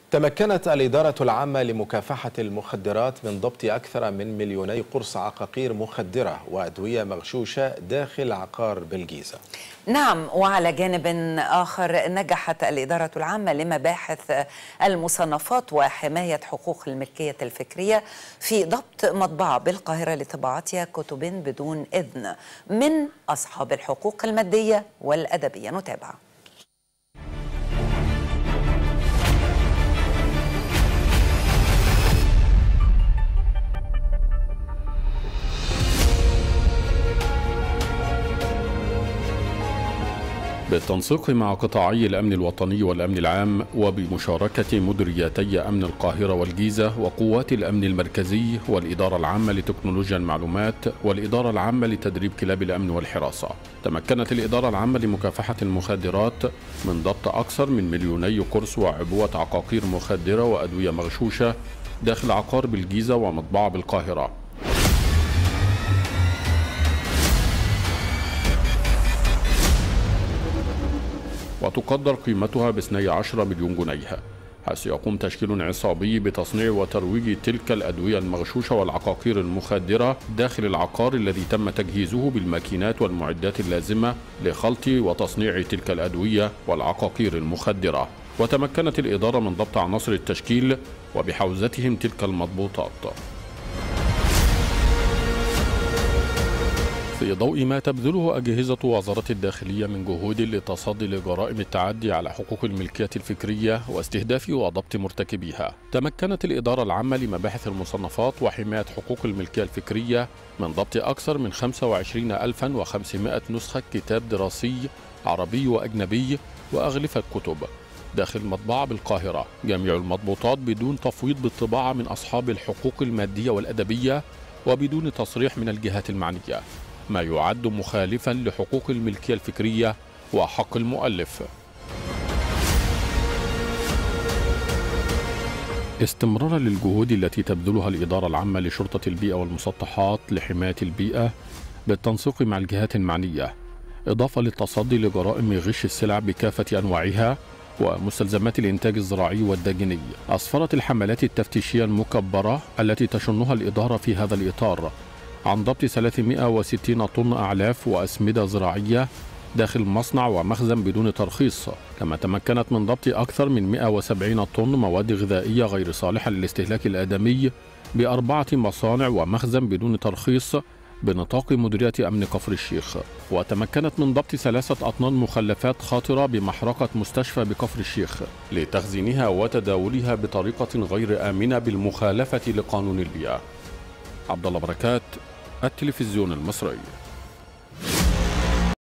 تمكنت الإدارة العامة لمكافحة المخدرات من ضبط أكثر من 2,000,000 قرص عقاقير مخدرة وأدوية مغشوشة داخل عقار بالجيزة. نعم، وعلى جانب آخر نجحت الإدارة العامة لمباحث المصنفات وحماية حقوق الملكية الفكرية في ضبط مطبعة بالقاهرة لطباعتها كتب بدون إذن من أصحاب الحقوق المادية والأدبية. نتابع. بالتنسيق مع قطاعي الأمن الوطني والأمن العام وبمشاركة مديريتي أمن القاهرة والجيزة وقوات الأمن المركزي والإدارة العامة لتكنولوجيا المعلومات والإدارة العامة لتدريب كلاب الأمن والحراسة، تمكنت الإدارة العامة لمكافحة المخدرات من ضبط أكثر من 2,000,000 قرص وعبوة عقاقير مخدرة وأدوية مغشوشة داخل عقار بالجيزة ومطبعة بالقاهرة. وتقدر قيمتها ب12 مليون جنيه، حيث يقوم تشكيل عصابي بتصنيع وترويج تلك الأدوية المغشوشة والعقاقير المخدرة داخل العقار الذي تم تجهيزه بالماكينات والمعدات اللازمة لخلط وتصنيع تلك الأدوية والعقاقير المخدرة. وتمكنت الإدارة من ضبط عناصر التشكيل وبحوزتهم تلك المضبوطات. في ضوء ما تبذله أجهزة وزارة الداخلية من جهود للتصدي لجرائم التعدي على حقوق الملكية الفكرية واستهداف وضبط مرتكبيها، تمكنت الإدارة العامة لمباحث المصنفات وحماية حقوق الملكية الفكرية من ضبط أكثر من 25,500 نسخة كتاب دراسي عربي وأجنبي وأغلفة كتب داخل مطبعة بالقاهرة، جميع المضبوطات بدون تفويض بالطباعة من أصحاب الحقوق المادية والأدبية وبدون تصريح من الجهات المعنية، ما يعد مخالفا لحقوق الملكية الفكرية وحق المؤلف. استمرارا للجهود التي تبذلها الإدارة العامة لشرطة البيئة والمسطحات لحماية البيئة بالتنسيق مع الجهات المعنية، إضافة للتصدي لجرائم غش السلع بكافة أنواعها ومستلزمات الإنتاج الزراعي والداجني، أسفرت الحملات التفتيشية المكبرة التي تشنها الإدارة في هذا الإطار عن ضبط 360 طن أعلاف وأسمدة زراعية داخل مصنع ومخزن بدون ترخيص، كما تمكنت من ضبط أكثر من 170 طن مواد غذائية غير صالحة للاستهلاك الآدمي ب4 مصانع ومخزن بدون ترخيص بنطاق مديرية أمن كفر الشيخ. وتمكنت من ضبط 3 أطنان مخلفات خاطرة بمحرقة مستشفى بكفر الشيخ لتخزينها وتداولها بطريقة غير آمنة بالمخالفة لقانون البيئة. عبد الله بركات، التلفزيون المصري.